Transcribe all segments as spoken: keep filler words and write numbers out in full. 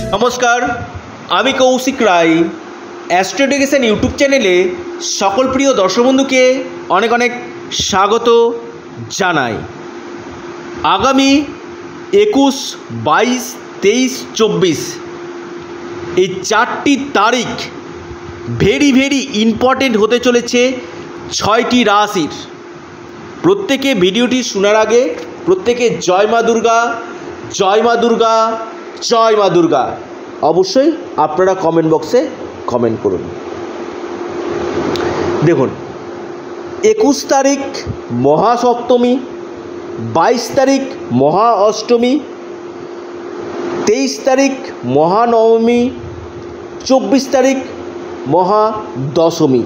নমস্কার, আমি Koushik Roy. Astro education YouTube চ্যানেলে সকল প্রিয় দর্শক বন্ধুকে অনেক অনেক স্বাগত জানাই। আগামী একুশ, বাইশ, তেইশ, চব্বিশ এই চারটি তারিখ ভেরি ভেরি ইম্পর্টেন্ট হতে চলেছে ছয়টি রাশির। প্রত্যেকে ভিডিওটি শোনার আগে প্রত্যেকে জয় মা দুর্গা, জয় মা দুর্গা, জয় মা দুর্গা অবশ্যই আপনারা কমেন্ট বক্সে কমেন্ট করুন। দেখুন, একুশ তারিখ মহাসপ্তমী, বাইশ তারিখ মহা অষ্টমী, তেইশ তারিখ মহানবমী, চব্বিশ তারিখ মহা দশমী।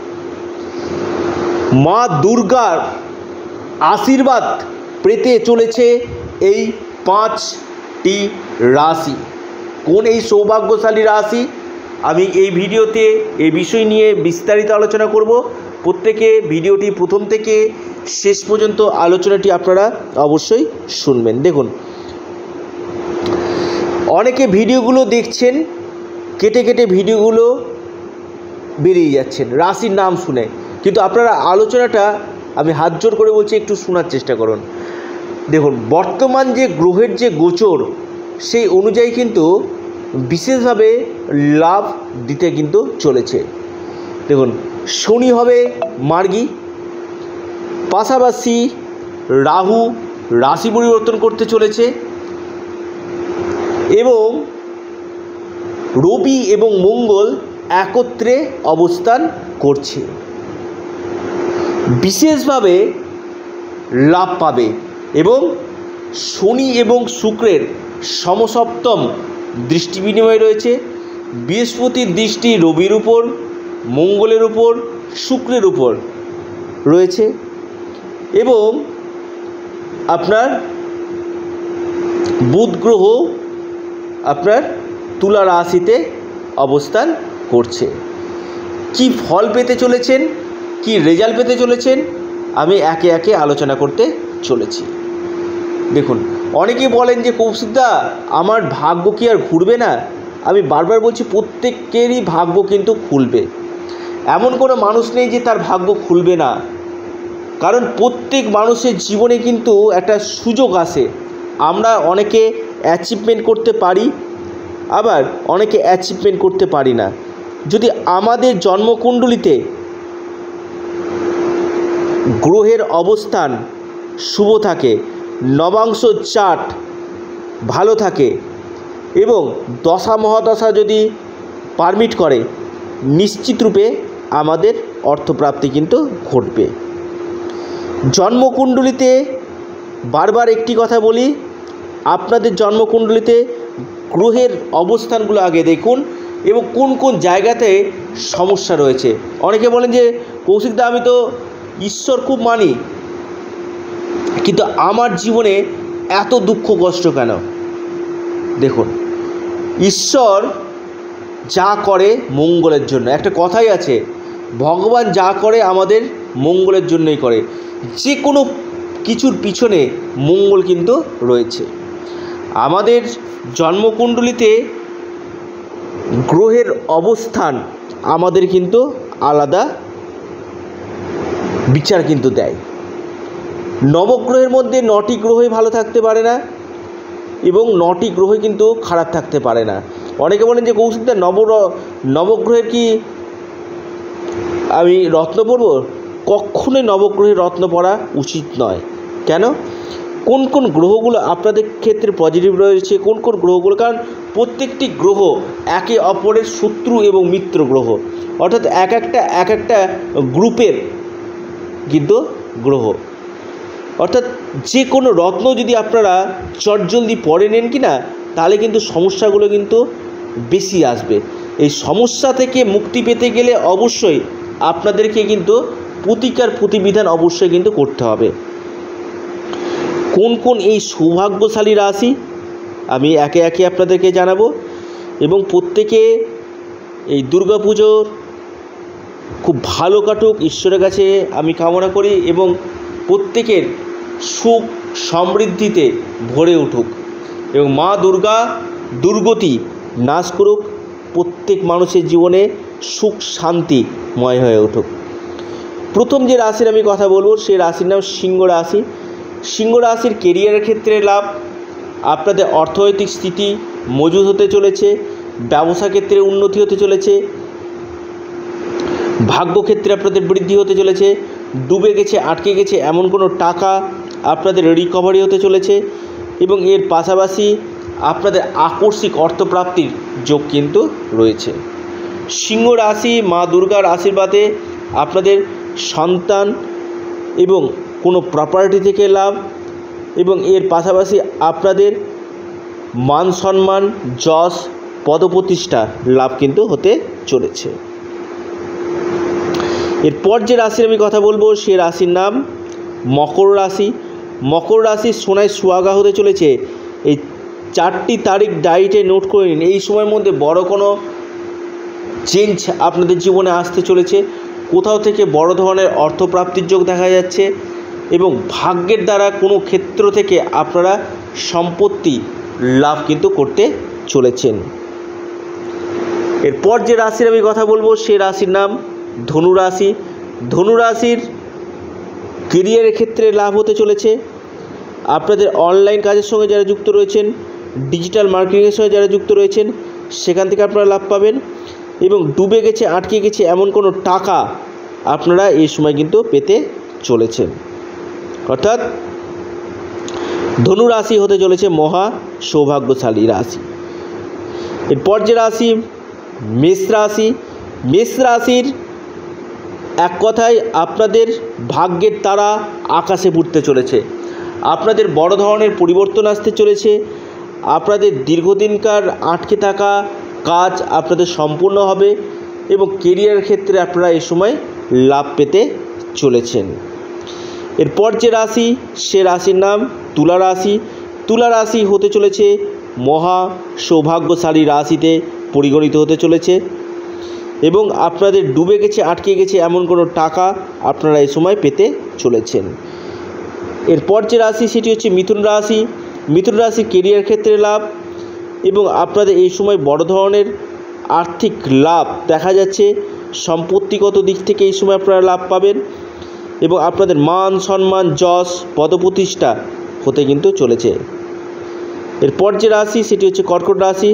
মা দুর্গার আশীর্বাদ পেতে চলেছে এই পাঁচটি রাশি। কোন এই সৌভাগ্যশালী রাশি, আমি এই ভিডিওতে এই বিষয় নিয়ে বিস্তারিত আলোচনা করব। প্রত্যেকে ভিডিওটি প্রথম থেকে শেষ পর্যন্ত আলোচনাটি আপনারা অবশ্যই শুনবেন। দেখুন, অনেকে ভিডিওগুলো দেখছেন, কেটে কেটে ভিডিওগুলো বেরিয়ে যাচ্ছেন রাশির নাম শুনে, কিন্তু আপনারা আলোচনাটা আমি হাত জোর করে বলছি একটু শোনার চেষ্টা করুন। দেখুন, বর্তমান যে গ্রহের যে গোচর সেই অনুযায়ী কিন্তু বিশেষভাবে লাভ দিতে কিন্তু চলেছে। দেখুন, শনি হবে মার্গী, পাশাপাশি রাহু রাশি পরিবর্তন করতে চলেছে এবং রবি এবং মঙ্গল একত্রে অবস্থান করছে। বিশেষভাবে লাভ পাবে এবং শনি এবং শুক্রের সমসপ্তম দৃষ্টি বিনিময় রয়েছে। বৃহস্পতির দৃষ্টি রবির উপর, মঙ্গলের উপর, শুক্রের উপর রয়েছে এবং আপনার বুধ গ্রহ আপনার তুলা রাশিতে অবস্থান করছে। কি ফল পেতে চলেছেন, কি রেজাল্ট পেতে চলেছেন, আমি একে একে আলোচনা করতে চলেছি। দেখুন, অনেকে বলেন যে কৌশিকদা আমার ভাগ্য কি আর ঘুরবে না? আমি বারবার বলছি প্রত্যেকেরই ভাগ্য কিন্তু খুলবে। এমন কোনো মানুষ নেই যে তার ভাগ্য খুলবে না, কারণ প্রত্যেক মানুষের জীবনে কিন্তু একটা সুযোগ আসে। আমরা অনেকে অ্যাচিভমেন্ট করতে পারি, আবার অনেকে অ্যাচিভমেন্ট করতে পারি না। যদি আমাদের জন্মকুণ্ডলিতে গ্রহের অবস্থান শুভ থাকে, নবাংশ চার্ট ভালো থাকে এবং দশা মহাদশা যদি পারমিট করে, নিশ্চিতরূপে আমাদের অর্থপ্রাপ্তি কিন্তু ঘটবে। জন্মকুণ্ডলিতে বারবার একটি কথা বলি, আপনাদের জন্মকুণ্ডলিতে গ্রহের অবস্থানগুলো আগে দেখুন এবং কোন কোন জায়গাতে সমস্যা রয়েছে। অনেকে বলেন যে কৌশিকদা আমি তো ঈশ্বর খুব মানি, কিন্তু আমার জীবনে এত দুঃখ কষ্ট কেন? দেখুন, ঈশ্বর যা করে মঙ্গলের জন্য। একটা কথাই আছে, ভগবান যা করে আমাদের মঙ্গলের জন্যই করে। যে কোনো কিছুর পিছনে মঙ্গল কিন্তু রয়েছে। আমাদের জন্মকুণ্ডলিতে গ্রহের অবস্থান আমাদের কিন্তু আলাদা বিচার কিন্তু দেয়। নবগ্রহের মধ্যে নটি গ্রহই ভালো থাকতে পারে না এবং নটি গ্রহ কিন্তু খারাপ থাকতে পারে না। অনেকে বলেন যে কৌশিকদা নব নবগ্রহের কি আমি রত্ন পড়ব? কখনোই নবগ্রহের রত্ন পড়া উচিত নয়। কেন? কোন কোন গ্রহগুলো আপনাদের ক্ষেত্রে পজিটিভ রয়েছে, কোন কোন গ্রহগুলো, কারণ প্রত্যেকটি গ্রহ একে অপরের শত্রু এবং মিত্র গ্রহ, অর্থাৎ এক একটা এক একটা গ্রুপের কিন্তু গ্রহ। অর্থাৎ যে কোনো রত্ন যদি আপনারা চটজলদি পরে নেন কি না, তাহলে কিন্তু সমস্যাগুলো কিন্তু বেশি আসবে। এই সমস্যা থেকে মুক্তি পেতে গেলে অবশ্যই আপনাদেরকে কিন্তু প্রতিকার প্রতিবিধান অবশ্যই কিন্তু করতে হবে। কোন কোন এই সৌভাগ্যশালী রাশি আমি একে একে আপনাদেরকে জানাবো এবং প্রত্যেকে এই দুর্গাপুজোর খুব ভালো কাটুক ঈশ্বরের কাছে আমি কামনা করি এবং প্রত্যেকের সুখ সমৃদ্ধিতে ভরে উঠুক এবং মা দুর্গা দুর্গতি নাশ করুক, প্রত্যেক মানুষের জীবনে সুখ শান্তিময় হয়ে উঠুক। প্রথম যে রাশির আমি কথা বলবো সেই রাশির নাম সিংহ রাশি। সিংহ রাশির কেরিয়ারের ক্ষেত্রে লাভ, আপনাদের অর্থনৈতিক স্থিতি মজবুত হতে চলেছে, ব্যবসা ক্ষেত্রে উন্নতি হতে চলেছে, ভাগ্যক্ষেত্রে আপনাদের বৃদ্ধি হতে চলেছে, ডুবে গেছে আটকে গেছে এমন কোনো টাকা আপনাদের রিকভারি হতে চলেছে এবং এর পাশাপাশি আপনাদের আকস্মিক অর্থপ্রাপ্তির যোগ কিন্তু রয়েছে। সিংহ রাশি মা দুর্গার আশীর্বাদে আপনাদের সন্তান এবং কোনো প্রপার্টি থেকে লাভ এবং এর পাশাপাশি আপনাদের মান সম্মান, যশ, পদপ্রতিষ্ঠা লাভ কিন্তু হতে চলেছে। এরপর যে রাশির আমি কথা বলবো সে রাশির নাম মকর রাশি। মকর রাশির সোনায় সুহাগা হতে চলেছে। এই চারটি তারিখ ডায়েরিতে নোট করে নিন। এই সময়ের মধ্যে বড় কোনো চেঞ্জ আপনাদের জীবনে আসতে চলেছে। কোথাও থেকে বড় ধরনের অর্থপ্রাপ্তির যোগ দেখা যাচ্ছে এবং ভাগ্যের দ্বারা কোনো ক্ষেত্র থেকে আপনারা সম্পত্তি লাভ কিন্তু করতে চলেছেন। এরপর যে রাশির আমি কথা বলবো সে রাশির নাম ধনু রাশি। ধনু রাশির কেরিয়ারের ক্ষেত্রে লাভ হতে চলেছে। আপনাদের অনলাইন কাজের সঙ্গে যারা যুক্ত রয়েছেন, ডিজিটাল মার্কেটিংয়ের সঙ্গে যারা যুক্ত রয়েছেন সেখান থেকে আপনারা লাভ পাবেন এবং ডুবে গেছে আটকে গেছে এমন কোনো টাকা আপনারা এই সময় কিন্তু পেতে চলেছেন। অর্থাৎ ধনু রাশি হতে চলেছে মহা সৌভাগ্যশালী রাশি। এরপর যে রাশি মেষ রাশি। মেষ রাশির এক কথায় আপনাদের ভাগ্যের তারা আকাশে উঠতে চলেছে। আপনাদের বড় ধরনের পরিবর্তন আসতে চলেছে। আপনাদের দীর্ঘদিনকার আটকে থাকা কাজ আপনাদের সম্পূর্ণ হবে এবং কেরিয়ারের ক্ষেত্রে আপনারা এই সময় লাভ পেতে চলেছেন। এরপর যে রাশি সে রাশির নাম তুলা রাশি। তুলা রাশি হতে চলেছে মহা সৌভাগ্যশালী রাশিতে পরিগণিত হতে চলেছে এবং আপনাদের ডুবে গেছে আটকে গেছে এমন কোনো টাকা আপনারা এই সময় পেতে চলেছেন। এরপর যে রাশি সেটি হচ্ছে মিথুন রাশি। মিথুন রাশি কেরিয়ার ক্ষেত্রে লাভ এবং আপনাদের এই সময় বড় ধরনের আর্থিক লাভ দেখা যাচ্ছে। সম্পত্তিগত দিক থেকে এই সময় আপনারা লাভ পাবেন এবং আপনাদের মান সম্মান, যশ, পদপ্রতিষ্ঠা হতে কিন্তু চলেছে। এরপর যে রাশি সেটি হচ্ছে কর্কট রাশি।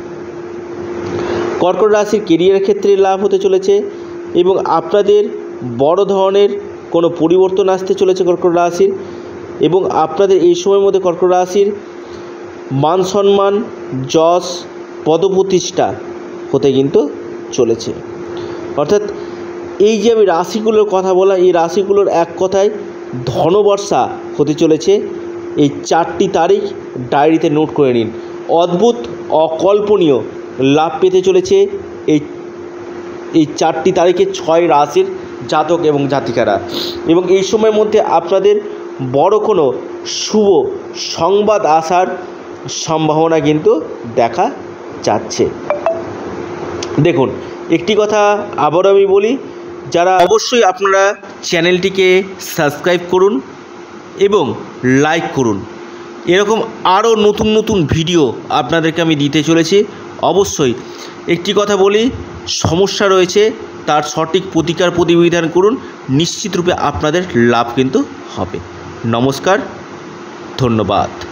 কর্কট রাশির কেরিয়ারের ক্ষেত্রে লাভ হতে চলেছে এবং আপনাদের বড় ধরনের কোনো পরিবর্তন আসতে চলেছে কর্কট রাশির এবং আপনাদের এই সময়ের মধ্যে কর্কট রাশির মান সম্মান, যশ, পদপ্রতিষ্ঠা হতে কিন্তু চলেছে। অর্থাৎ এই যে আমি রাশিগুলোর কথা বলা, এই রাশিগুলোর এক কথায় ধনবর্ষা হতে চলেছে। এই চারটি তারিখ ডায়েরিতে নোট করে নিন। অদ্ভুত, অকল্পনীয় লাভ পেতে চলেছে এই এই চারটি তারিখে ছয় রাশির জাতক এবং জাতিকারা এবং এই সময়ের মধ্যে আপনাদের বড় কোনো শুভ সংবাদ আসার সম্ভাবনা কিন্তু দেখা যাচ্ছে। দেখুন, একটি কথা আবারও আমি বলি, যারা অবশ্যই আপনারা চ্যানেলটিকে সাবস্ক্রাইব করুন এবং লাইক করুন। এরকম আরও নতুন নতুন ভিডিও আপনাদেরকে আমি দিতে চলেছি। অবশ্যই একটি কথা বলি, সমস্যা রয়েছে তার সঠিক প্রতিকার প্রতিবিধান করুন, নিশ্চিত রূপে আপনাদের লাভ কিন্তু হবে। নমস্কার, ধন্যবাদ।